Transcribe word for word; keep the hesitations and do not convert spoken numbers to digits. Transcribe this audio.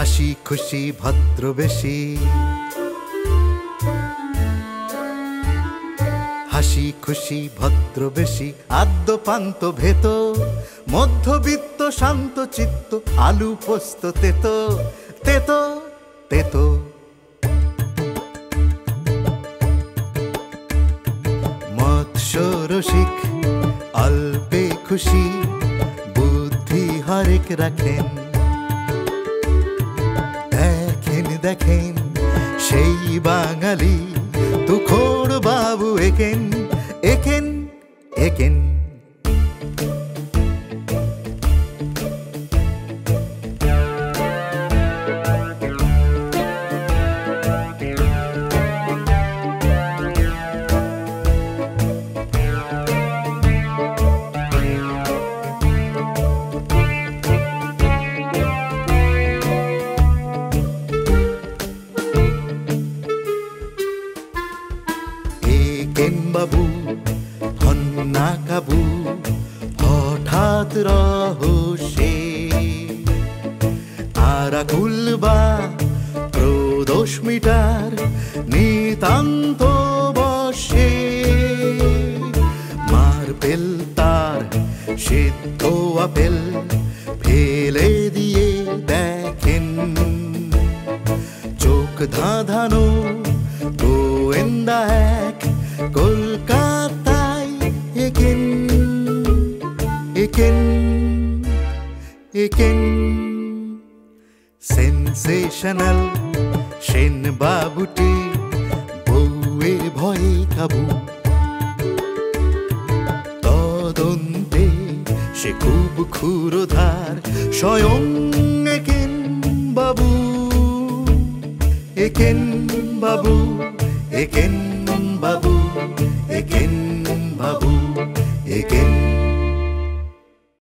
হাসি খুশি ভদ্রবেশী, হাসি খুশি ভদ্রবেশী, আদ্যপান্ত ভেত, মধ্যবিত্ত শান্ত চিত্ত, আলু পোস্ত তেতো তেতো তেতো। মৎস্য রসিক অল্পে খুশি, বুদ্ধি হরেক রাখেন। দেখেন দেখেন সেই বাঙালি, তুখোড় বাবু একেন একেন একেন। একেন বাবু হন্না কাবু, হঠাৎ রহস্যে আরাকুল বা প্রদোষ মিটার নিতান্ত বসে। মার্বেল তার সিদ্ধ আপেল ফেলে দিয়ে দেখেন, চোখ ধাঁধানো গোয়েন্দা এক কলকাতায় একেন একেন একেন। সেন্সেশনাল সেন বাবুটি বউয়ের ভয়ে কাবু, তদন্তে সে খুব ক্ষুরধার, স্বয়ং একেন বাবু একেন বাবু একেন বাবু।